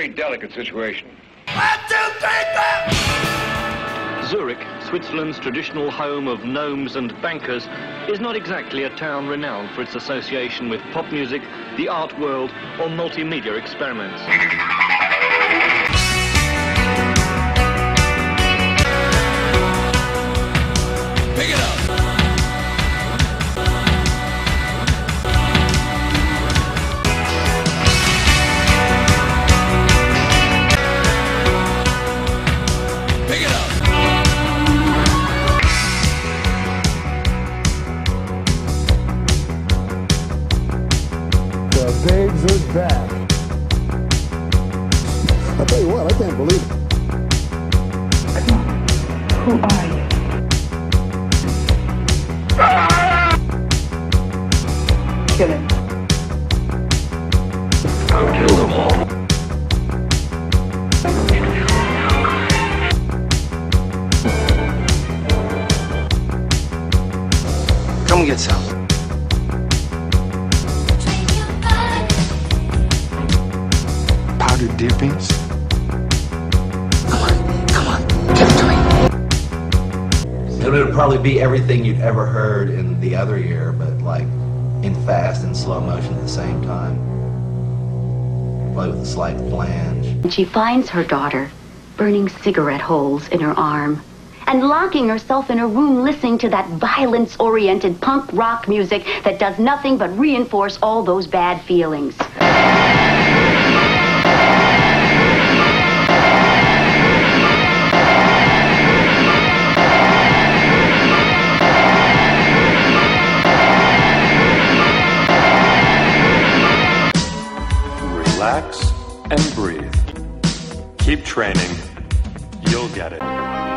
very delicate situation. 1, 2, 3, 4! Zurich, Switzerland's traditional home of gnomes and bankers, is not exactly a town renowned for its association with pop music, the art world, or multimedia experiments. Pick it up! Pick it up! The Bigs is back. I tell you what, I can't believe it. Who are you? Kill him. I'll kill them all. Come get some. Powdered deer beans? Come on, give it to me. It would probably be everything you'd ever heard in the other year, but like in fast and slow motion at the same time. Probably with a slight flange. She finds her daughter burning cigarette holes in her arm and locking herself in a room listening to that violence-oriented punk rock music that does nothing but reinforce all those bad feelings. Relax and breathe. Keep training. You'll get it.